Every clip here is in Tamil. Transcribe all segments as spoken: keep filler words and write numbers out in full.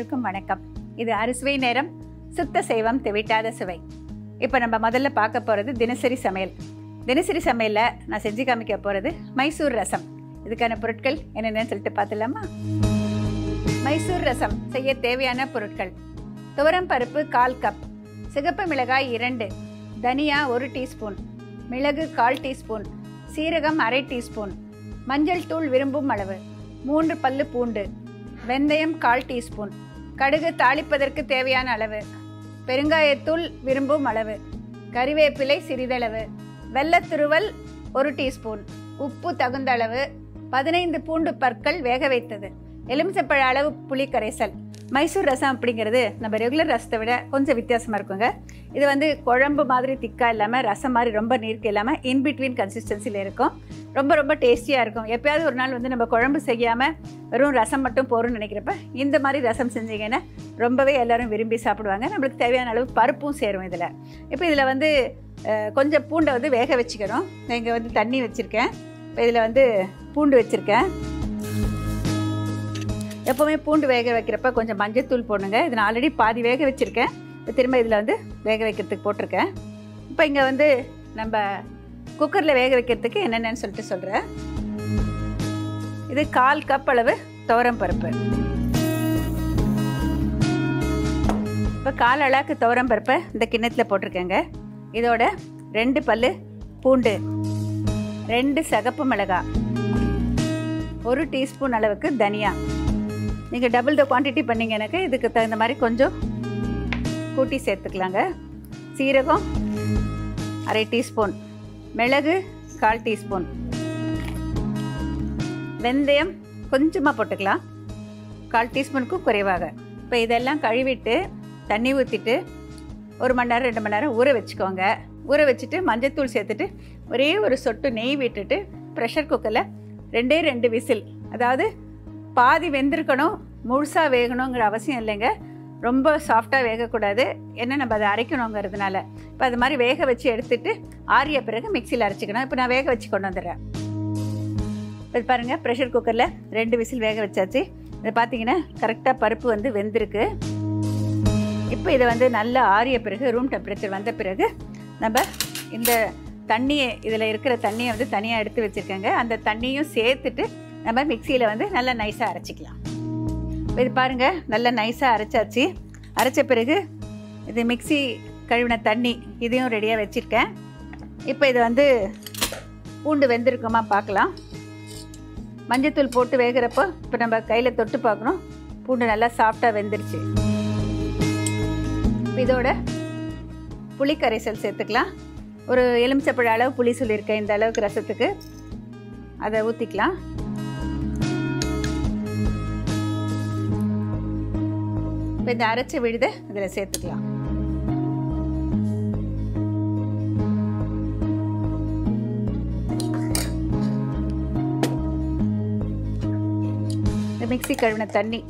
அனைவருக்கும் வணக்கம். இது அறுசுவை நேரம், சுத்த சைவம் தெவிட்டாத சுவை. இப்போ நம்ம முதல்ல பார்க்க போகிறது தினசரி சமையல். தினசரி சமையலில் நான் செஞ்சு காமிக்க போகிறது மைசூர் ரசம். இதுக்கான பொருட்கள் என்னென்னு சொல்லிட்டு பார்த்துலாமா? மைசூர் ரசம் செய்ய தேவையான பொருட்கள்: துவரம் பருப்பு கால் கப், சிகப்பு மிளகாய் இரண்டு, தனியா ஒரு டீஸ்பூன், மிளகு கால் டீஸ்பூன், சீரகம் அரை டீஸ்பூன், மஞ்சள் தூள் விரும்பும் அளவு, மூன்று பல்லு பூண்டு, வெந்தயம் கால் டீஸ்பூன், கடுகு தாளிப்பதற்கு தேவையான அளவு, பெருங்காயத்தூள் விரும்பும் அளவு, கறிவேப்பிலை சிறிதளவு, வெள்ளத்துருவல் ஒரு டீஸ்பூன், உப்பு தகுந்த அளவு, பதினைந்து பூண்டு பற்கள் வேக வைத்தது, எலுமிச்சப்பழ அளவு புளி கரைசல். மைசூர் ரசம் அப்படிங்கிறது நம்ம ரெகுலர் ரசத்தை விட கொஞ்சம் வித்தியாசமாக இருக்குங்க. இது வந்து குழம்பு மாதிரி திக்காக இல்லாமல், ரசம் மாதிரி ரொம்ப நீர்க்க இல்லாமல் இன்பிட்வீன் கன்சிஸ்டன்சியில் இருக்கும். ரொம்ப ரொம்ப டேஸ்டியாக இருக்கும். எப்போயாவது ஒரு நாள் வந்து நம்ம குழம்பு செய்யாமல் வெறும் ரசம் மட்டும் போகிறோம்னு நினைக்கிறப்ப இந்த மாதிரி ரசம் செஞ்சீங்கன்னா ரொம்பவே எல்லோரும் விரும்பி சாப்பிடுவாங்க. நம்மளுக்கு தேவையான அளவு பருப்பும் சேரும் இதில். இப்போ இதில் வந்து கொஞ்சம் பூண்டை வந்து வேக வச்சுக்கணும். நான் இங்கே வந்து தண்ணி வச்சுருக்கேன். இப்போ இதில் வந்து பூண்டு வச்சுருக்கேன். எப்போவுமே பூண்டு வேக வைக்கிறப்ப கொஞ்சம் மஞ்சத்தூள் போடணுங்க. இது நான் ஆல்ரெடி பாதி வேக வச்சுருக்கேன். இப்போ திரும்ப இதில் வந்து வேக வைக்கிறதுக்கு போட்டிருக்கேன். இப்போ இங்கே வந்து நம்ம குக்கரில் வேக வைக்கிறதுக்கு என்னென்னு சொல்லிட்டு சொல்கிறேன். இது கால் கப் அளவு துவரம் பருப்பு. இப்போ கால் அளவுக்கு துவரம் பருப்பை இந்த கிண்ணத்தில் போட்டிருக்கேங்க. இதோட ரெண்டு பல்லு பூண்டு, ரெண்டு சிகப்பு மிளகாய், ஒரு டீஸ்பூன் அளவுக்கு தனியா. நீங்கள் டபுள் த குவான்டிட்டி பண்ணிங்க, எனக்கு இதுக்கு தகுந்த மாதிரி கொஞ்சம் கூட்டி சேர்த்துக்கலாங்க. சீரகம் அரை டீஸ்பூன், மிளகு கால் டீஸ்பூன், வெந்தயம் கொஞ்சமாக போட்டுக்கலாம், கால் டீஸ்பூனுக்கும் குறைவாக. இப்போ இதெல்லாம் கழுவிட்டு தண்ணி ஊற்றிட்டு ஒரு மணி நேரம் ரெண்டு மணி நேரம் ஊற வச்சுக்கோங்க. ஊற வச்சுட்டு மஞ்சத்தூள் சேர்த்துட்டு ஒரே ஒரு சொட்டு நெய் விட்டுட்டு ப்ரெஷர் குக்கரில் ரெண்டே ரெண்டு விசில், அதாவது பாதி வெந்திருக்கணும், முழுசாக வேகணுங்கிற அவசியம் இல்லைங்க. ரொம்ப சாஃப்டாக வேகக்கூடாது, ஏன்னா நம்ம அதை அரைக்கணுங்கிறதுனால. இப்போ அது மாதிரி வேக வச்சு எடுத்துகிட்டு ஆறிய பிறகு மிக்சியில் அரைச்சிக்கணும். இப்போ நான் வேக வச்சு கொண்டு வந்துடுறேன். இது பாருங்கள், ப்ரெஷர் குக்கரில் ரெண்டு விசில் வேக வச்சாச்சு. இதை பார்த்தீங்கன்னா கரெக்டாக பருப்பு வந்து வெந்திருக்கு. இப்போ இதை வந்து நல்லா ஆறிய பிறகு, ரூம் டெம்பரேச்சர் வந்த பிறகு நம்ம இந்த தண்ணியை, இதில் இருக்கிற தண்ணியை வந்து தனியாக எடுத்து வச்சுருக்கேங்க. அந்த தண்ணியும் சேர்த்துட்டு நம்ம மிக்சியில் வந்து நல்லா நைஸாக அரைச்சிக்கலாம். இது பாருங்கள், நல்லா நைஸாக அரைச்சாச்சு. அரைச்ச பிறகு இது மிக்சி கழுவின தண்ணி இதையும் ரெடியாக வச்சுருக்கேன். இப்போ இது வந்து பூண்டு வெந்திருக்குமா பார்க்கலாம். மஞ்சத்தூள் போட்டு வேகிறப்போ இப்போ நம்ம கையில் தொட்டு பார்க்கணும், பூண்டு நல்லா சாஃப்டாக வெந்துருச்சு. இதோட புளி கரைசல் சேர்த்துக்கலாம். ஒரு எலுமிச்சப்பழ அளவு புளி சொல்லியிருக்கேன் இந்த அளவுக்கு ரசத்துக்கு. அதை ஊற்றிக்கலாம். இப்போ இந்த அரைச்ச விழுதை இதில் சேர்த்துக்கலாம். இந்த மிக்சி கழுவின தண்ணி,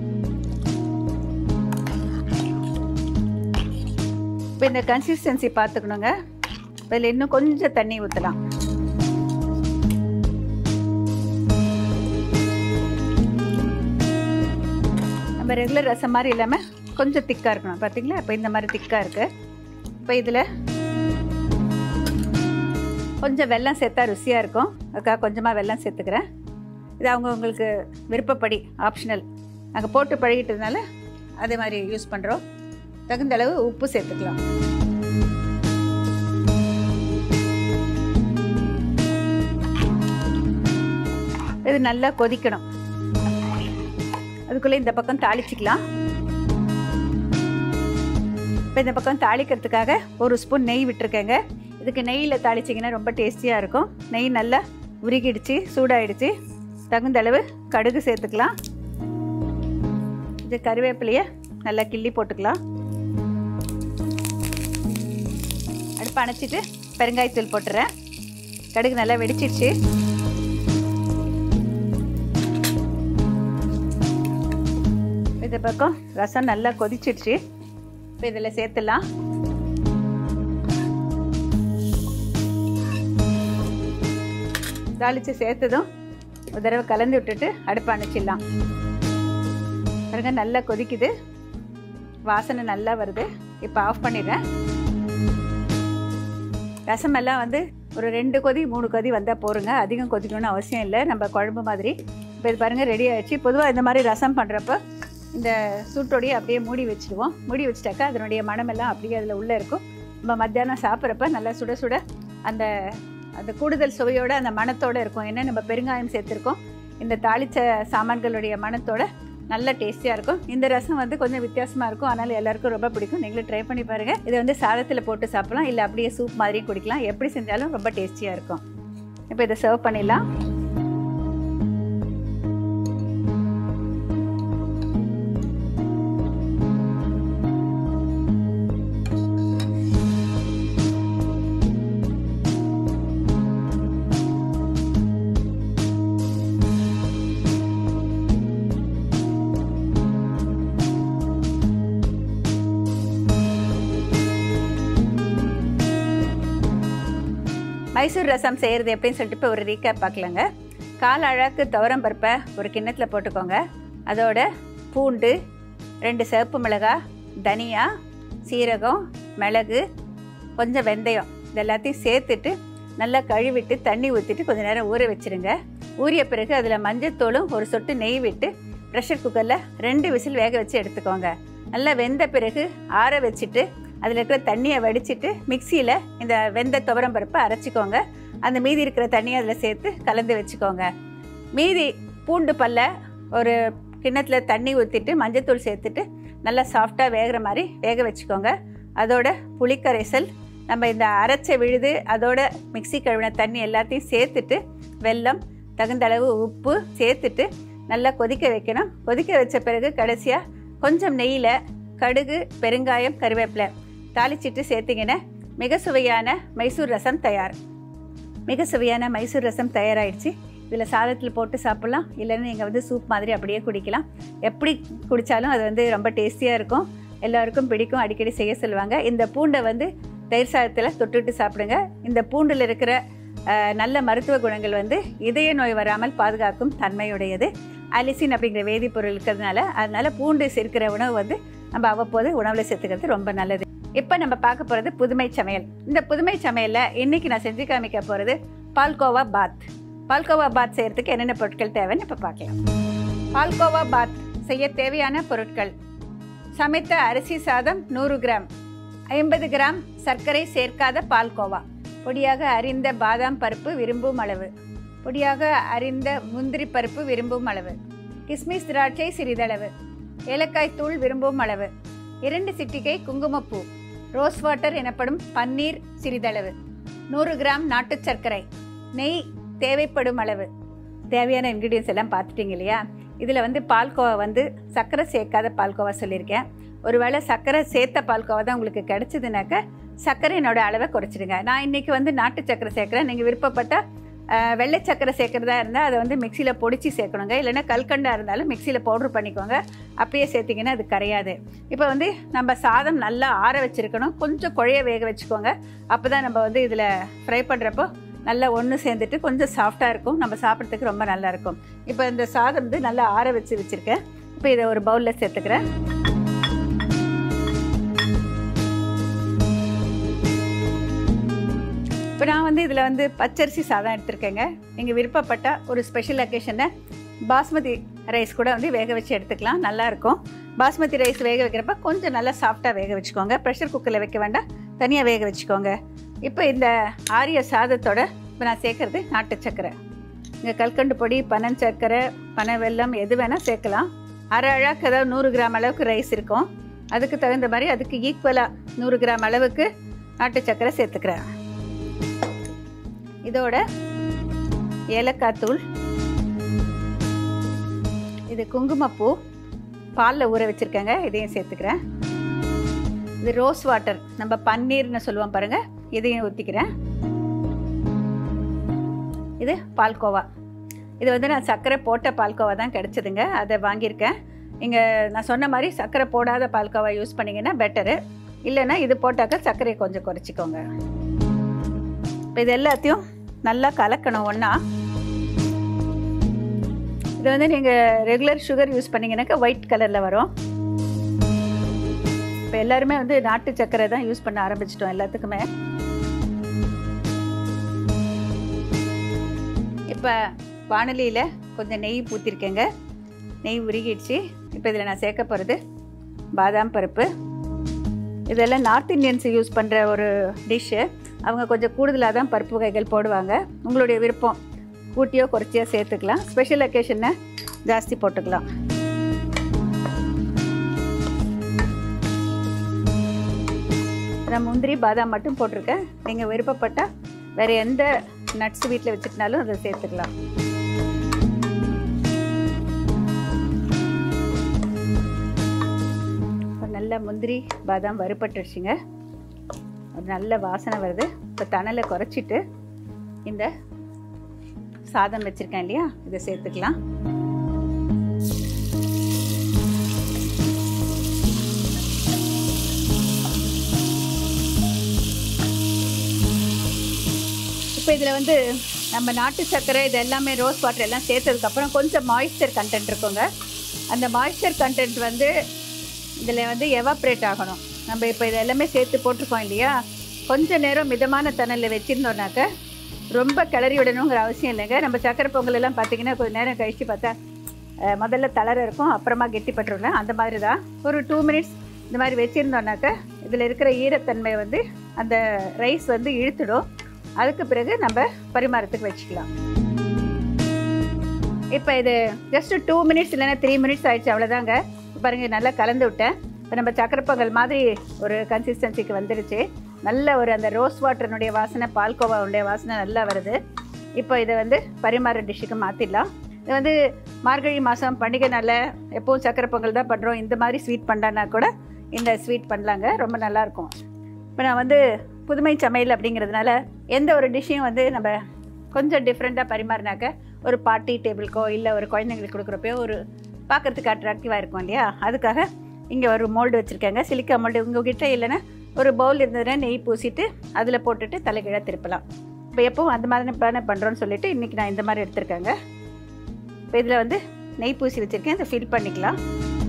இப்போ இந்த கன்சிஸ்டன்சி பார்த்துக்கணுங்க. இதில் இன்னும் கொஞ்சம் தண்ணி ஊற்றலாம். நம்ம ரெகுலர் ரசம் மாதிரி இல்லாமல் கொஞ்சம் திக்காக இருக்கணும். பார்த்தீங்களா, இப்போ இந்த மாதிரி திக்காக இருக்குது. இப்போ இதில் கொஞ்சம் வெல்லம் சேர்த்தா ருசியாக இருக்கும். அதுக்காக கொஞ்சமாக வெல்லம் சேர்த்துக்கிறேன். இது அவங்க உங்களுக்கு விருப்பப்படி, ஆப்ஷனல். நாங்கள் போட்டு பழகிட்டதுனால அதே மாதிரி யூஸ் பண்ணுறோம். தகுந்த அளவு உப்பு சேர்த்துக்கலாம். இது நல்லா கொதிக்கணும். அதுக்குள்ளே இந்த பக்கம் தாளிச்சிக்கலாம். இப்போ இந்த பக்கம் தாளிக்கிறதுக்காக ஒரு ஸ்பூன் நெய் விட்டுருக்கேங்க. இதுக்கு நெய்யில் தாளிச்சிங்கன்னா ரொம்ப டேஸ்டியாக இருக்கும். நெய் நல்லா உருகிடுச்சு, சூடாகிடுச்சு. தகுந்த அளவு கடுகு சேர்த்துக்கலாம். இது கறிவேப்பிலையை நல்லா கிள்ளி போட்டுக்கலாம். அடுப்பு அணைச்சிட்டு பெருங்காயத்தூள் போட்டுறேன். கடுகு நல்லா வெடிச்சிடுச்சு. இந்த பக்கம் ரசம் நல்லா கொதிச்சிடுச்சு. இப்போ இதில் சேர்த்துலாம். தாளித்து சேர்த்ததும் ஒரு தடவை கலந்து விட்டுட்டு அடுப்பு அணைச்சிடலாம். பாருங்க நல்லா கொதிக்குது, வாசனை நல்லா வருது. இப்போ ஆஃப் பண்ணிடுறேன். ரசமெல்லாம் வந்து ஒரு ரெண்டு கொதி மூணு கொதி வந்தால் போருங்க, அதிகம் கொதிக்கணும்னு அவசியம் இல்லை. நம்ம குழம்பு மாதிரி இப்போ இது பாருங்கள் ரெடி ஆகிடுச்சு. பொதுவாக இந்த மாதிரி ரசம் பண்ணுறப்ப இந்த சூட்டோடையே அப்படியே மூடி வச்சுடுவோம். மூடி வச்சுட்டாக்கா அதனுடைய மனமெல்லாம் அப்படியே அதில் உள்ளே இருக்கும். நம்ம மத்தியானம் சாப்பிட்றப்ப நல்லா சுட சுட அந்த அந்த கூடுதல் சுவையோடு அந்த மணத்தோடு இருக்கும். ஏன்னா நம்ம பெருங்காயம் சேர்த்துருக்கோம். இந்த தாளித்த சாமான்களுடைய மணத்தோட நல்ல டேஸ்டியாக இருக்கும். இந்த ரசம் வந்து கொஞ்சம் வித்தியாசமாக இருக்கும், அதனால் எல்லாருக்கும் ரொம்ப பிடிக்கும். நீங்களும் ட்ரை பண்ணி பாருங்கள். இதை வந்து சாதத்தில் போட்டு சாப்பிட்லாம், இல்லை அப்படியே சூப் மாதிரியும் குடிக்கலாம். எப்படி செஞ்சாலும் ரொம்ப டேஸ்டியாக இருக்கும். இப்போ இதை சர்வ் பண்ணிடலாம். மைசூர் ரசம் செய்கிறது எப்படின்னு சொல்லிட்டு இப்போ ஒரு ரீகேப் பார்க்கலாங்க. கால் அழகு துவரம் பருப்பை ஒரு கிண்ணத்தில் போட்டுக்கோங்க. அதோட பூண்டு, ரெண்டு சிவப்பு மிளகாய், தனியா, சீரகம், மிளகு, கொஞ்சம் வெந்தயம் இது எல்லாத்தையும் சேர்த்துட்டு நல்லா கழுவிட்டு தண்ணி ஊற்றிட்டு கொஞ்சம் நேரம் ஊற வச்சுருங்க. ஊறிய பிறகு அதில் மஞ்சத்தூளும் ஒரு சொட்டு நெய் விட்டு ப்ரெஷர் குக்கரில் ரெண்டு விசில் வேக வச்சு எடுத்துக்கோங்க. நல்லா வெந்த பிறகு ஆற வச்சுட்டு அதில் இருக்கிற தண்ணியை வடிச்சிட்டு மிக்சியில் இந்த வெந்த துவரம் பருப்பை அரைச்சிக்கோங்க. அந்த மீதி இருக்கிற தண்ணியை அதில் சேர்த்து கலந்து வச்சுக்கோங்க. மீதி பூண்டு பல்ல ஒரு கிண்ணத்தில் தண்ணி ஊற்றிட்டு மஞ்சத்தூள் சேர்த்துட்டு நல்லா சாஃப்டாக வேகிற மாதிரி வேக வச்சுக்கோங்க. அதோட புளிக்கரைசல், நம்ம இந்த அரைச்ச விழுது, அதோட மிக்சி கழுவின தண்ணி எல்லாத்தையும் சேர்த்துட்டு வெல்லம், தகுந்த அளவு உப்பு சேர்த்துட்டு நல்லா கொதிக்க வைக்கணும். கொதிக்க வச்ச பிறகு கடைசியாக கொஞ்சம் நெய்யில் கடுகு, பெருங்காயம், கருவேப்பிலை தாளிச்சிட்டு சேர்த்திங்கன்னா மிக சுவையான மைசூர் ரசம் தயார். மிக சுவையான மைசூர் ரசம் தயாராகிடுச்சு. இதில் சாதத்தில் போட்டு சாப்பிட்லாம், இல்லைன்னா நீங்கள் வந்து சூப் மாதிரி அப்படியே குடிக்கலாம். எப்படி குடித்தாலும் அது வந்து ரொம்ப டேஸ்டியாக இருக்கும், எல்லாருக்கும் பிடிக்கும், அடிக்கடி செய்ய சொல்லுவாங்க. இந்த பூண்டை வந்து தயிர் சாதத்தில் தொட்டுட்டு சாப்பிடுங்க. இந்த பூண்டில் இருக்கிற நல்ல மருத்துவ குணங்கள் வந்து இதய நோய் வராமல் பாதுகாக்கும் தன்மையுடையது. அலிசின் அப்படிங்கிற வேதிப்பொருள் இருக்கிறதுனால அதனால் பூண்டு சேர்க்கிற உணவு வந்து நம்ம அவ்வப்போது உணவில் சேர்த்துக்கிறது ரொம்ப நல்லது. இப்போ நம்ம பார்க்க போகிறது புதுமை சமையல். இந்த புதுமை சமையலில் இன்றைக்கி நான் செஞ்சு காமிக்க போகிறது பால்கோவா பாத். பால்கோவா பாத் செய்கிறதுக்கு என்னென்ன பொருட்கள் தேவைன்னு இப்போ பார்க்கலாம். பால்கோவா பாத் செய்ய தேவையான பொருட்கள்: சமைத்த அரிசி சாதம் நூறு கிராம், ஐம்பது கிராம் சர்க்கரை சேர்க்காத பால்கோவா, பொடியாக அரிந்த பாதாம் பருப்பு விரும்பும் அளவு, பொடியாக அரிந்த முந்திரி பருப்பு விரும்பும் அளவு, கிஸ்மிஸ் திராட்சை சிறிதளவு, ஏலக்காய் தூள் விரும்பும் அளவு, இரண்டு சிட்டிகை குங்குமப்பூ, ரோஸ் வாட்டர் எனப்படும் பன்னீர் சிறிதளவு, நூறு கிராம் நாட்டு சர்க்கரை, நெய் தேவைப்படும் அளவு. தேவையான இன்க்ரீடியன்ஸ் எல்லாம் பார்த்துட்டிங்க இல்லையா? இதில் வந்து பால்கோவா வந்து சர்க்கரை சேர்க்காத பால்கோவா சொல்லியிருக்கேன். ஒருவேளை சர்க்கரை சேர்த்த பால்கோவா தான் உங்களுக்கு கிடச்சிதுனாக்க சர்க்கரையினோட அளவை குறைச்சிடுங்க. நான் இன்றைக்கி வந்து நாட்டு சர்க்கரை சேர்க்குறேன். நீங்கள் விருப்பப்பட்ட வெள்ளை சர்க்கரை சேர்க்குறதா இருந்தால் அதை வந்து மிக்சியில் பொடிச்சு சேர்க்கணுங்க. இல்லைன்னா கல்கண்டாக இருந்தாலும் மிக்சியில் பவுட்ரு பண்ணிக்கோங்க. அப்படியே சேர்த்திங்கன்னா அது கரையாது. இப்போ வந்து நம்ம சாதம் நல்லா ஆற வச்சுருக்கணும். கொஞ்சம் குழைய வேக வச்சுக்கோங்க. அப்போ தான் நம்ம வந்து இதில் ஃப்ரை பண்ணுறப்போ நல்லா ஒன்று சேர்ந்துட்டு கொஞ்சம் சாஃப்டாக இருக்கும், நம்ம சாப்பிட்றதுக்கு ரொம்ப நல்லாயிருக்கும். இப்போ இந்த சாதம் வந்து நல்லா ஆற வச்சு வச்சுருக்கேன். இப்போ இதை ஒரு பவுலில் சேர்த்துக்கிறேன். இப்போ நான் வந்து இதில் வந்து பச்சரிசி சாதம் எடுத்துருக்கேங்க. நீங்கள் விருப்பப்பட்டால் ஒரு ஸ்பெஷல் அக்கேஷனை பாஸ்மதி ரைஸ் கூட வந்து வேக வச்சு எடுத்துக்கலாம், நல்லாயிருக்கும். பாஸ்மதி ரைஸ் வேக வைக்கிறப்ப கொஞ்சம் நல்லா சாஃப்டாக வேக வச்சுக்கோங்க. ப்ரெஷர் குக்கரில் வைக்க வேண்டாம், தனியாக வேக வச்சுக்கோங்க. இப்போ இந்த ஆரிய சாதத்தோட இப்போ நான் சேர்க்குறது நாட்டு சர்க்கரை. இங்கே கல்கண்டு பொடி, பனன் சர்க்கரை, பனை வெல்லம் எது வேணால் சேர்க்கலாம். அரை அழாக்கு அதாவது நூறு கிராம் அளவுக்கு ரைஸ் இருக்கும், அதுக்கு தகுந்த மாதிரி அதுக்கு ஈக்குவலாக நூறு கிராம் அளவுக்கு நாட்டு சர்க்கரை சேர்த்துக்கிறேன். இதோட ஏலக்காய் தூள், இது குங்குமப்பூ பாலில் ஊற வச்சுருக்கேங்க, இதையும் சேர்த்துக்கிறேன். இது ரோஸ் வாட்டர், நம்ம பன்னீர்னு சொல்லுவோம் பாருங்கள், இதையும் ஊற்றிக்கிறேன். இது பால்கோவா. இது வந்து நான் சர்க்கரை போட்ட பால்கோவா தான் கிடச்சிதுங்க, அதை வாங்கியிருக்கேன். இங்கே நான் சொன்ன மாதிரி சர்க்கரை போடாத பால்கோவா யூஸ் பண்ணிங்கன்னா பெட்டரு. இல்லைன்னா இது போட்டாக்க சர்க்கரையை கொஞ்சம் குறைச்சிக்கோங்க. இப்போ இது எல்லாத்தையும் நல்லா கலக்கணும் ஒன்றா. இது வந்து நீங்கள் ரெகுலர் சுகர் யூஸ் பண்ணிங்கனாக்கா ஒயிட் கலரில் வரும். இப்போ எல்லாருமே வந்து நாட்டு சர்க்கரை தான் யூஸ் பண்ண ஆரம்பிச்சிட்டோம் எல்லாத்துக்குமே. இப்போ வானலியில் கொஞ்சம் நெய் ஊற்றிருக்கேங்க. நெய் உருகிடுச்சு. இப்போ இதில் நான் சேர்க்க போகிறது பாதாம் பருப்பு. இதெல்லாம் நார்த் இந்தியன்ஸ் யூஸ் பண்ணுற ஒரு டிஷ்ஷு. அவங்க கொஞ்சம் கூடுதலாக தான் பருப்பு வகைகள் போடுவாங்க. உங்களுடைய விருப்பம், கூட்டியோ குறைச்சியோ சேர்த்துக்கலாம். ஸ்பெஷல் அக்கேஷனை ஜாஸ்தி போட்டுக்கலாம். நான் முந்திரி பாதாம் மட்டும் போட்டிருக்கேன். நீங்கள் விருப்பப்பட்டால் வேறு எந்த நட்ஸ் வீட்டில் வச்சுக்கினாலும் அதை சேர்த்துக்கலாம். நல்ல முந்திரி பாதாம் வறுபட்டுருச்சுங்க. ஒரு நல்ல வாசனை வருது. இப்போ தணலை குறைச்சிட்டு இந்த சாதம் வச்சுருக்கேன் இல்லையா, இதை சேர்த்துக்கலாம். இப்போ இதில் வந்து நம்ம நாட்டு சர்க்கரை இது எல்லாமே ரோஸ் வாட்டர் எல்லாம் சேர்த்ததுக்கப்புறம் கொஞ்சம் மாய்ஸ்சர் கண்டென்ட் இருக்குங்க. அந்த மாய்ஸ்சர் கண்டென்ட் வந்து இதில் வந்து எவாப்ரேட் ஆகணும். நம்ம இப்போ இது எல்லாமே சேர்த்து போட்டிருக்கோம் இல்லையா, கொஞ்சம் நேரம் மிதமான தணலில் வச்சுருந்தோன்னாக்க ரொம்ப கிளறி விடணுங்கிற அவசியம் இல்லைங்க. நம்ம சக்கரை பொங்கல் எல்லாம் பார்த்திங்கன்னா கொஞ்சம் நேரம் கழித்து பார்த்தா முதல்ல தளர இருக்கும், அப்புறமா கெட்டிப்பட்டுருல. அந்த மாதிரி தான் ஒரு டூ மினிட்ஸ் இந்த மாதிரி வச்சுருந்தோன்னாக்க இதில் இருக்கிற ஈரத்தன்மை வந்து அந்த ரைஸ் வந்து இழுத்துடும். அதுக்கு பிறகு நம்ம பரிமாறத்துக்கு வச்சுக்கலாம். இப்போ இது ஜஸ்ட் டூ மினிட்ஸ் இல்லைன்னா த்ரீ மினிட்ஸ் ஆகிடுச்சு, அவ்வளோதாங்க. பாருங்கள், நல்லா கலந்து விட்டேன். இப்போ நம்ம சக்கரை பொங்கல் மாதிரி ஒரு கன்சிஸ்டன்சிக்கு வந்துடுச்சு. நல்ல ஒரு அந்த ரோஸ் வாட்டர்னுடைய வாசனை, பால்கோவாவுடைய வாசனை நல்லா வருது. இப்போ இதை வந்து பரிமாற டிஷ்ஷுக்கு மாற்றிடலாம். இது வந்து மார்கழி மாதம் பண்டிகை நாளில் எப்போவும் சக்கரை பொங்கல் தான் பண்ணுறோம். இந்த மாதிரி ஸ்வீட் பண்ணலான்னா கூட இந்த ஸ்வீட் பண்ணலாங்க, ரொம்ப நல்லாயிருக்கும். இப்போ நான் வந்து புதுமை சமையல் அப்படிங்கிறதுனால எந்த ஒரு டிஷ்ஷையும் வந்து நம்ம கொஞ்சம் டிஃப்ரெண்ட்டாக பரிமாறினாக்க ஒரு பார்ட்டி டேபிளுக்கோ இல்லை ஒரு குழந்தைங்களுக்கு கொடுக்குறப்போ ஒரு பார்க்குறதுக்கு அட்ராக்டிவாக இருக்கும் இல்லையா, அதுக்காக இங்கே ஒரு மோல்டு வச்சுருக்கேங்க, சிலிக்கா மோல்டு. உங்கள்கிட்ட இல்லைன்னா ஒரு பவுல் இருந்ததுன்னா நெய் பூசிட்டு அதில் போட்டுட்டு தலைகீழாக திருப்பலாம். இப்போ எப்போவும் அந்த மாதிரி தானே பண்ணுறோன்னு சொல்லிவிட்டு இன்றைக்கி நான் இந்த மாதிரி எடுத்துருக்கேங்க. இப்போ இதில் வந்து நெய் பூசி வச்சுருக்கேன், இதை ஃபில் பண்ணிக்கலாம்.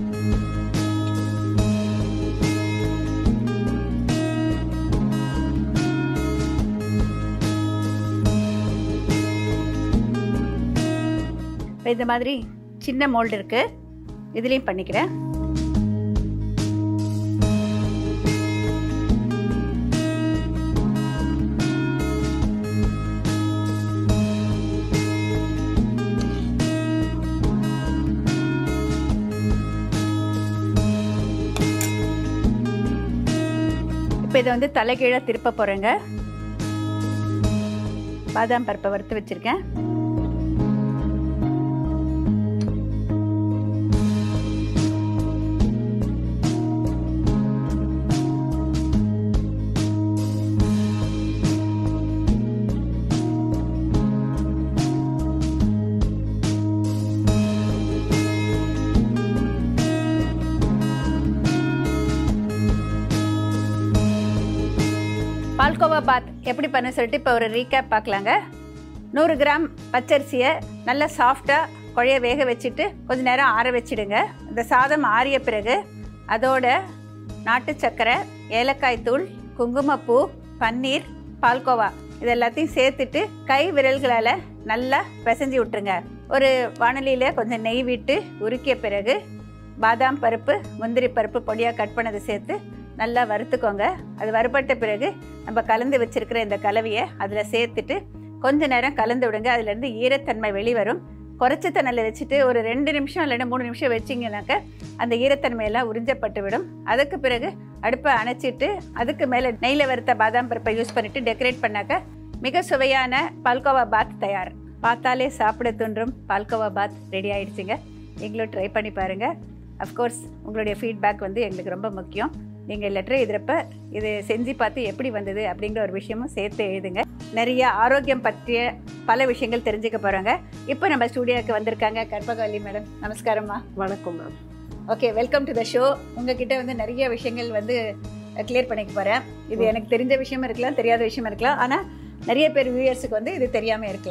இப்போ இந்த மாதிரி சின்ன மோல்டு இருக்குது, இதுலேயும் பண்ணிக்கிறேன். இப்போ இதை வந்து தலைகீழாக திருப்ப போகிறேங்க. பாதாம் பருப்பை வறுத்து வச்சுருக்கேன். பால்கோவா பாத் எப்படி பண்ண சொல்லிட்டு இப்போ ஒரு ரீகேப் பார்க்கலாங்க. நூறு கிராம் பச்சரிசியை நல்லா சாஃப்டாக குழைய வேக வச்சுட்டு கொஞ்சம் நேரம் ஆற வச்சுடுங்க. இந்த சாதம் ஆறிய பிறகு அதோட நாட்டு சர்க்கரை, ஏலக்காய் தூள், குங்குமப்பூ, பன்னீர், பால்கோவா இது எல்லாத்தையும் சேர்த்துட்டு கை விரல்களால் நல்லா பிசைஞ்சு விட்டுருங்க. ஒரு வானலியில் கொஞ்சம் நெய் விட்டு உருக்கிய பிறகு பாதாம் பருப்பு, முந்திரி பருப்பு பொடியாக கட் பண்ணதை சேர்த்து நல்லா வறுத்துக்கோங்க. அது வறுபட்ட பிறகு நம்ம கலந்து வச்சுருக்கிற இந்த கலவையை அதில் சேர்த்துட்டு கொஞ்சம் நேரம் கலந்து விடுங்க. அதுலேருந்து ஈரத்தன்மை வெளிவரும். குறைச்ச தண்ணியில் வச்சுட்டு ஒரு ரெண்டு நிமிஷம் இல்லைன்னா மூணு நிமிஷம் வச்சிங்கனாக்க அந்த ஈரத்தன்மையெல்லாம் உறிஞ்சப்பட்டு விடும். அதுக்கு பிறகு அடுப்பை அணைச்சிட்டு அதுக்கு மேலே நெய்யில் வறுத்த பாதாம் பருப்பை யூஸ் பண்ணிவிட்டு டெக்கரேட் பண்ணாக்க மிக சுவையான பால்கோவா பாத் தயார். பார்த்தாலே சாப்பிட தோன்றும் பால்கோவா பாத் ரெடி ஆகிடுச்சிங்க. நீங்களும் ட்ரை பண்ணி பாருங்கள். அஃப்கோர்ஸ் உங்களுடைய ஃபீட்பேக் வந்து எங்களுக்கு ரொம்ப முக்கியம். நீங்கள் லெட்டர் எழுதுகிறப்ப இது செஞ்சு பார்த்து எப்படி வந்தது அப்படிங்கிற ஒரு விஷயமும் சேர்த்து எழுதுங்க. நிறைய ஆரோக்கியம் பற்றிய பல விஷயங்கள் தெரிஞ்சுக்க போகிறாங்க. இப்போ நம்ம ஸ்டூடியோவுக்கு வந்திருக்காங்க கற்பகவல்லி மேடம். நமஸ்காரம்மா. வணக்கம் ma'am. Okay, welcome to the show. உங்ககிட்ட வந்து நிறைய விஷயங்கள் வந்து கிளியர் பண்ணிக்க போகிறேன். இது எனக்கு தெரிஞ்ச விஷயமும் இருக்கலாம், தெரியாத விஷயமும் இருக்கலாம். ஆனால் நிறைய பேர் வியூயர்ஸுக்கு வந்து இது தெரியாமல் இருக்கலாம்.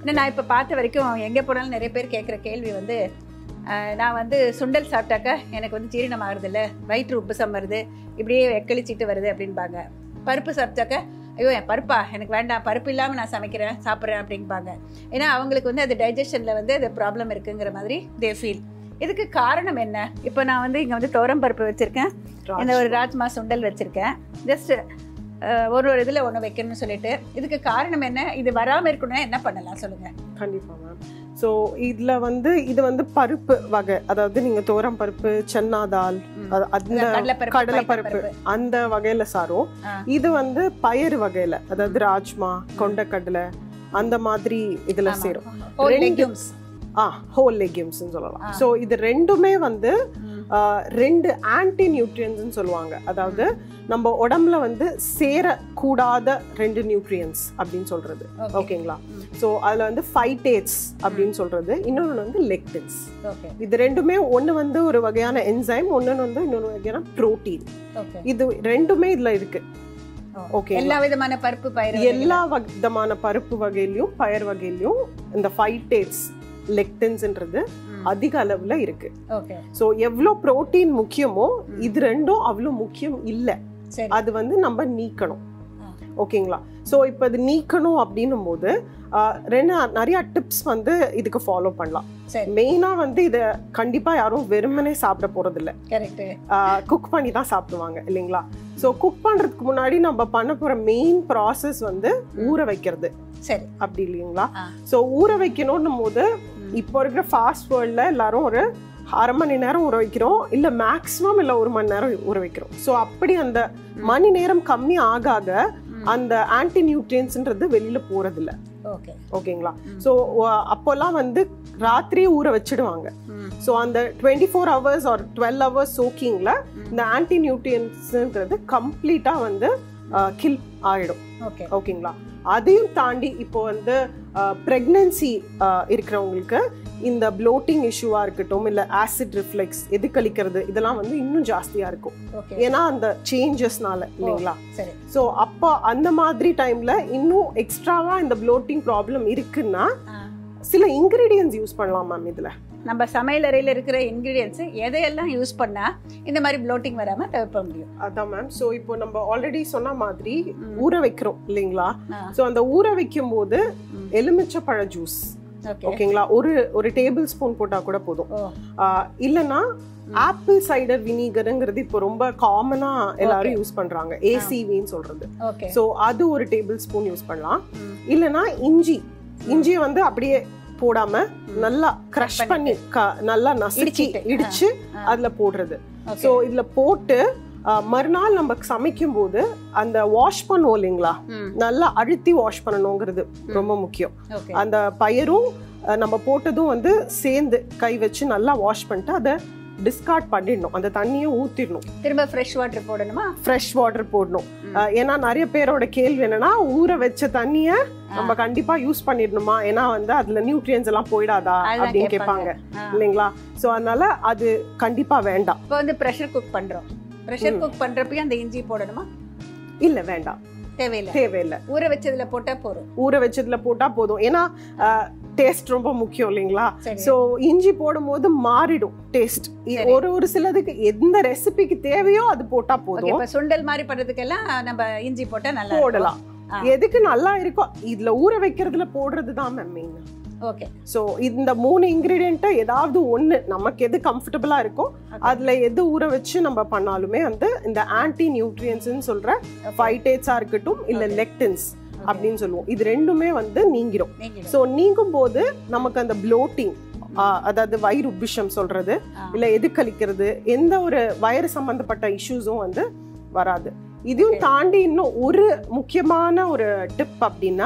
ஏன்னா நான் இப்போ பார்த்த வரைக்கும் எங்கே போனாலும் நிறைய பேர் கேட்குற கேள்வி வந்து நான் வந்து சுண்டல் சாப்பிட்டாக்கா எனக்கு வந்து ஜீரணம் ஆகுறதில்ல, வயிற்று உப்புசம் வருது, இப்படியே எக்களிச்சிட்டு வருது அப்படின்பாங்க. பருப்பு சாப்பிட்டாக்கா ஐயோ என் பருப்பா எனக்கு வேண்டாம், பருப்பு இல்லாமல் நான் சமைக்கிறேன் சாப்பிட்றேன் அப்படின்பாங்க. ஏன்னா அவங்களுக்கு வந்து அது டைஜஷனில் வந்து அது ப்ராப்ளம் இருக்குங்கிற மாதிரி தே ஃபீல். இதுக்கு காரணம் என்ன? இப்போ நான் வந்து இங்கே வந்து துவரம் பருப்பு வச்சுருக்கேன், இந்த ஒரு ராஜ்மா சுண்டல் வச்சுருக்கேன், ஜஸ்ட் ஒரு ஒரு இதில் ஒன்று வைக்கணும்னு சொல்லிட்டு. இதுக்கு காரணம் என்ன? இது வராமல் இருக்கணும்னா என்ன பண்ணலாம் சொல்லுங்கள். கண்டிப்பாக மேம். ஸோ இதில் வந்து இது வந்து பருப்பு வகை, அதாவது நீங்கள் துவரம் பருப்பு, சென்னா தால், அந்த கடலை பருப்பு அந்த வகையில் சாரும். இது வந்து பயறு வகையில், அதாவது ராஜ்மா, கொண்டக்கடலை அந்த மாதிரி இதில் சேரும். ஆ ஹோல் லெக்யூம்ஸ்ன்னு சொல்லலாம். ஸோ இது ரெண்டுமே வந்து ரெண்டு ஆன்டி நியூட்ரியன்ஸ்ன்னு சொல்லுவாங்க. அதாவது நம்ம உடம்புல வந்து சேரக்கூடாத ரெண்டு நியூட்ரியன்ஸ் அப்படின்னு சொல்றது. ஓகேங்களா? ஸோ அதில் வந்து ஃபைட்டேட்ஸ் அப்படின்னு சொல்றது, இன்னொன்று வந்து லெக்டின்ஸ். இது ரெண்டுமே ஒன்று வந்து ஒரு வகையான என்சைம், ஒன்று வந்து இன்னொரு வகையான புரோட்டீன். இது ரெண்டுமே இதில் இருக்கு. ஓகே, எல்லா விதமான பருப்பு பயிர் எல்லா விதமான பருப்பு வகையிலையும் பயர் வகையிலையும் இந்த ஃபைட்டேட்ஸ் லெக்டின்ஸ்ன்றது அதிக அளவுல இருக்கு. சோ எவ்வளவு புரோட்டீன் முக்கியமோ இது ரெண்டும் அவ்வளவு முக்கியம் இல்ல. அது வந்து நம்ம நீக்கணும். ஓகேங்களா? சோ இப்ப இது நீக்கணும் அப்படின்னும் போது ரெண்டு நிறைய டிப்ஸ் வந்து இதுக்கு ஃபாலோ பண்ணலாம். மெயினா வந்து இத கண்டிப்பா யாரும் வெறுமனே சாப்பிட போறது இல்ல, குக் பண்ணி தான் சாப்பிடுவாங்க இல்லைங்களா? சோ குக் பண்றதுக்கு முன்னாடி நம்ம பண்ண போற மெயின் ப்ராசஸ் வந்து ஊற வைக்கிறது. சரி, அப்படி இல்லைங்களா? சோ ஊற வைக்கணும்னும் போது இப்போ இருக்கிற ஃபாஸ்ட் வேர்ல்ட்ல எல்லாரும் ஒரு அரை மணி நேரம் ஊற வைக்கிறோம், இல்ல மேக்ஸிமம் இல்ல ஒரு மணி நேரம் ஊற வைக்கிறோம். ஸோ அப்படி அந்த மணி நேரம் கம்மி ஆக ஆக அந்த ஆன்டி நியூட்ரியன்ஸ்ன்றது வெளியில போறது இல்ல. ஓகேங்களா? ஸோ அப்போல்லாம் வந்து ராத்திரியே ஊற வச்சிடுவாங்க. ஸோ அந்த twenty four hours or twelve hours சோக்கிங்ல இந்த ஆன்டி நியூட்ரியன்ஸ்ன்றது கம்ப்ளீட்டா வந்து கில் ஆயிடும். ஓகேங்களா? அதையும் தாண்டி இப்போ வந்து பிரெக்னன்சி இருக்கிறவங்களுக்கு இந்த ப்ளோட்டிங் இஷ்யூவா இருக்கட்டும், இல்ல ஆசிட் ரிஃப்ளெக்ஸ், எது கழிக்கிறது, இதெல்லாம் வந்து இன்னும் ஜாஸ்தியா இருக்கும். ஏன்னா அந்த சேஞ்சஸ்னால இல்லைங்களா? ஸோ அப்போ அந்த மாதிரி டைம்ல இன்னும் எக்ஸ்ட்ராவா இந்த ப்ளோட்டிங் ப்ராப்ளம் இருக்குன்னா சில இன்கிரீடியன்ஸ் யூஸ் பண்ணலாம் மேம். இதுல நம்ம சமையல் அறையில் இருக்கிற இன்கிரீடியன்ஸ் எதையெல்லாம் யூஸ் பண்ணா இந்த மாதிரி ப்ளோட்டிங் வராம தவிர்க்க முடியும்? அதான் மேம். ஸோ இப்போ நம்ம ஆல்ரெடி சொன்ன மாதிரி ஊற வைக்கிறோம் இல்லைங்களா? ஸோ அந்த ஊற வைக்கும் போது எலுமிச்சப்பழ ஜூஸ், ஓகேங்களா, ஒரு ஒரு டேபிள் ஸ்பூன் போட்டா கூட போதும். இல்லைன்னா ஆப்பிள் சைடர் வினிகருங்கிறது இப்போ ரொம்ப காமனா எல்லாரும் யூஸ் பண்றாங்க, ஏசிவின்னு சொல்றது. ஸோ அது ஒரு டேபிள் ஸ்பூன் யூஸ் பண்ணலாம். இல்லைன்னா இஞ்சி, இஞ்சியை வந்து அப்படியே போடாம நல்லா கிரஷ் பண்ணி நல்லா நசுக்கி இடிச்சு அதுல போடுறது. சோ இதுல போட்டு மறுநாள் நம்ம சமைக்கும் போது அந்த வாஷ் பண்ணுவோம் இல்லைங்களா, நல்லா அழுத்தி வாஷ் பண்ணணுங்கிறது ரொம்ப முக்கியம். அந்த பயரும் நம்ம போட்டதும் வந்து சேர்ந்து கை வச்சு நல்லா வாஷ் பண்ணிட்டு அதை டிஸ்கார்ட் பண்ணிடணும், அந்த தண்ணியை ஊத்திடணும். திரும்ப ஃப்ரெஷ் வாட்டர் போடணுமா? ஃப்ரெஷ் வாட்டர் போடணும். ஏன்னா நிறைய பேரோட கேள்வி என்னன்னா, ஊற வச்ச தண்ணிய நம்ம கண்டிப்பா யூஸ் பண்ணிடணுமா, ஏன்னா வந்து அதுல நியூட்ரியன்ஸ் எல்லாம் போயிடாதா அப்படின்னு கேட்பாங்க இல்லைங்களா? சோ அதனால அது கண்டிப்பா வேண்டாம். இப்போ வந்து ப்ரெஷர் குக் பண்றோம், ப்ரெஷர் குக் பண்றப்பயும் அந்த இஞ்சி போடணுமா? இல்ல, வேண்டாம், தேவையில்லை தேவையில்லை ஊற வச்சதுல போட்டா போதும். ஊற வச்சதுல போட்டா போதும். ஏன்னா டேஸ்ட் ரொம்ப முக்கியம் இல்லைங்களா? சோ இஞ்சி போடும் போது மாறிடும் டேஸ்ட். ஒரு ஒரு சிலதுக்கு எந்த ரெசிபிக்கு தேவையோ அது போட்டா போதும். இப்ப சுண்டல் மாதிரி பண்றதுக்கெல்லாம் நம்ம இஞ்சி போட்டா நல்லா போடலாம். எதுக்கு நல்லா இருக்கோ இதுல ஊற வைக்கிறதுல போடுறதுதான் மெயின். ஓகே. சோ இந்த மூணு இன்கிரிடியன்ட் ஏதாவது ஒண்ணு நமக்கு எது கம்ஃபர்டபுளா இருக்கோ அதுல எது ஊற வச்சு நம்ம பண்ணாலுமே வந்து இந்த ஆன்டி நியூட்ரியன்ஸ்னு சொல்ற ஃபைட்டேட்ஸா இருக்கட்டும் இல்ல லெக்டின்ஸ் அப்படின்னு சொல்லுவோம், இது ரெண்டுமே வந்து நீங்கிடும். சோ நீங்கும் போது நமக்கு அந்த ப்ளோட்டிங், அதாவது வயிறு உப்பிஷம் சொல்றது இல்ல எது கழிக்கிறது, எந்த ஒரு வயிறு சம்பந்தப்பட்ட இஷ்யூஸும் வந்து வராது. இதையும் தாண்டி இன்னும் ஒரு முக்கியமான ஒரு டிப் அப்படின்னா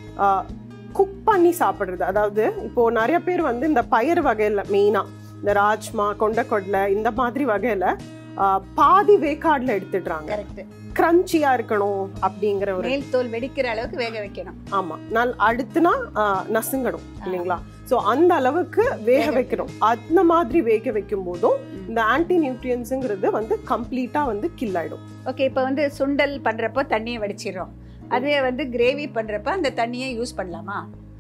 குக் பண்ணி சாப்பிடுறது. அதாவது இப்போ நிறைய பேர் வந்து இந்த பயிர் வகையில மெயினா இந்த ராஜ்மா, கொண்டக்கடலை இந்த மாதிரி வகையில பாதி வேக்காடுல எடுத்துடுறாங்க. கிரன்ச்சியா இருக்கணும் அப்படிங்கிற ஒரு மேல் தோல் வெடிக்கிற அளவுக்கு வேக வைக்கணும். ஆமா, நாள் அடுத்துனா நசுங்கணும் இல்லைங்களா? சோ அந்த அளவுக்கு வேக வைக்கணும். அந்த மாதிரி வேக வைக்கும் போதும் இந்த ஆன்டி நியூட்ரியன்ஸ்ங்கிறது வந்து கம்ப்ளீட்டா வந்து கில் ஆயிடும். ஓகே. இப்போ வந்து சுண்டல் பண்றப்போ தண்ணியை வடிச்சிடறோம், அதே வந்து கிரேவி பண்றப்ப அந்த தண்ணியை யூஸ் பண்ணலாமா?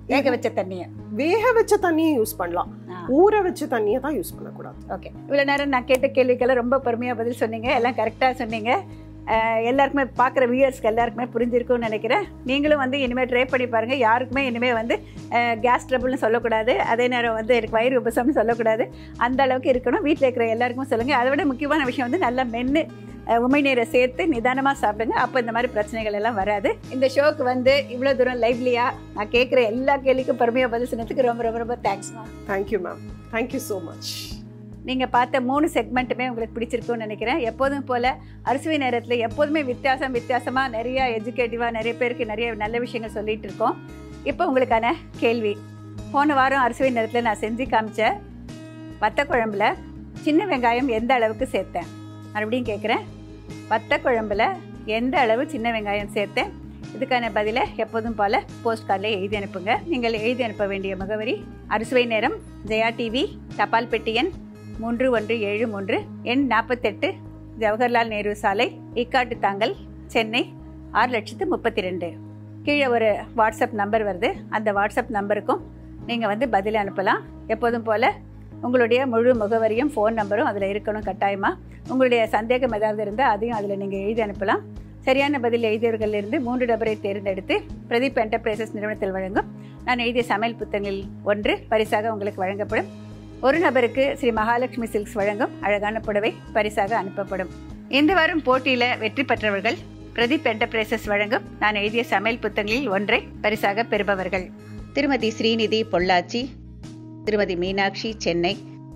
வேக வச்ச தண்ணியை வேக வச்ச தண்ணியை யூஸ் பண்ணலாம், ஊற வச்ச தண்ணியை தான் யூஸ் பண்ணக்கூடாது. ஓகே, இவ்வளோ நேரம் நான் கேட்ட கேள்விக்கெல்லாம் ரொம்ப பொறுமையாக பதில் சொன்னீங்க, எல்லாம் கரெக்டாக சொன்னீங்க. எல்லாருக்குமே பார்க்குற வியூவர்ஸ்க்கு எல்லாருக்குமே புரிஞ்சிருக்கும்னு நினைக்கிறேன். நீங்களும் வந்து இனிமேல் ட்ரை பண்ணி பாருங்கள். யாருக்குமே இனிமேல் வந்து கேஸ் ட்ரபிள்னு சொல்லக்கூடாது, அதே நேரம் வந்து எனக்கு வயிறு உபசம்னு சொல்லக்கூடாது. அந்த அளவுக்கு இருக்கணும். வீட்டில் இருக்கிற எல்லாருக்கும் சொல்லுங்கள். அதை விட முக்கியமான விஷயம் வந்து நல்லா மென்று உமிழ்நீரை சேர்த்து நிதானமாக சாப்பிடுங்க. அப்போ இந்த மாதிரி பிரச்சனைகள் எல்லாம் வராது. இந்த ஷோக்கு வந்து இவ்வளோ தூரம் லைவ்லியாக நான் கேட்குற எல்லா கேள்விக்கும் பொறுமையாக பதில் சொன்னதுக்கு ரொம்ப ரொம்ப ரொம்ப thanks ma'am. Thank you ma'am, thank you so much. நீங்கள் பார்த்த மூணு செக்மெண்ட்டுமே உங்களுக்கு பிடிச்சிருக்குன்னு நினைக்கிறேன். எப்போதும் போல் அறுசுவை நேரத்தில் எப்போதுமே வித்தியாசம் வித்தியாசமாக நிறையா எஜுகேட்டிவாக நிறைய பேருக்கு நிறைய நல்ல விஷயங்கள் சொல்லிகிட்டு இருக்கோம். இப்போ உங்களுக்கான கேள்வி. போன வாரம் அறுசுவை நேரத்தில் நான் செஞ்சு காமிச்ச வத்த குழம்புல சின்ன வெங்காயம் எந்த அளவுக்கு சேர்த்தேன் மறுபடியும் கேட்குறேன். வத்த குழம்புல எந்த அளவு சின்ன வெங்காயம் சேர்த்தேன்? இதுக்கான பதிலை எப்போதும் போல் போஸ்ட் கார்டில் எழுதி அனுப்புங்க. நீங்கள் எழுதி அனுப்ப வேண்டிய முகவரி அறுசுவை நேரம், ஜெயா டிவி, தபால் பெட்டி எண் மூன்று ஒன்று ஏழு மூன்று, எண் நாற்பத்தெட்டு, ஜவஹர்லால் நேரு சாலை, ஈக்காட்டு தாங்கல், சென்னை ஆறு லட்சத்து முப்பத்தி ரெண்டு. கீழே ஒரு வாட்ஸ்அப் நம்பர் வருது, அந்த வாட்ஸ்அப் நம்பருக்கும் நீங்கள் வந்து பதில் அனுப்பலாம். எப்போதும் போல் உங்களுடைய முழு முகவரியும் ஃபோன் நம்பரும் அதில் இருக்கணும் கட்டாயமாக. உங்களுடைய சந்தேகம் ஏதாவது இருந்தால் அதையும் அதில் நீங்கள் எழுதி அனுப்பலாம். சரியான பதில் எழுதியவர்களிலிருந்து மூன்று நபரை தேர்ந்தெடுத்து பிரதீப் என்டர்பிரைசஸ் நிறுவனத்தில் வழங்கும் நான் எழுதிய சமையல் புத்தகங்கள் ஒன்று பரிசாக உங்களுக்கு வழங்கப்படும். ஒரு நபருக்கு ஸ்ரீ மகாலட்சுமி சில்க்ஸ் வழங்கும் அழகான புடவை பரிசாக அனுப்பப்படும். இந்த வாரம் போட்டியில் வெற்றி பெற்றவர்கள் பிரதீப் என்டர்பிரைசஸ் வழங்கும் நான் எழுதிய சமையல் புத்தகங்களில் ஒன்றை பரிசாக பெறுபவர்கள் திருமதி ஸ்ரீநிதி பொள்ளாச்சி, திருமதி மீனாட்சி சென்னை,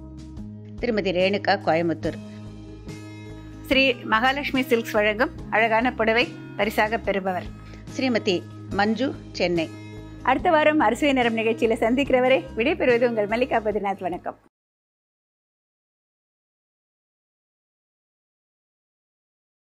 திருமதி ரேணுகா கோயம்புத்தூர். ஸ்ரீ மகாலட்சுமி சில்க்ஸ் வழங்கும் அழகான புடவை பரிசாக பெறுபவர் ஸ்ரீமதி மஞ்சு சென்னை. அடுத்த வாரம் அறுசுவை நேரம் நிகழ்ச்சியில் சந்திக்கிறவரை விடைபெறுவது உங்கள் மல்லிகா பதிநாத். வணக்கம்.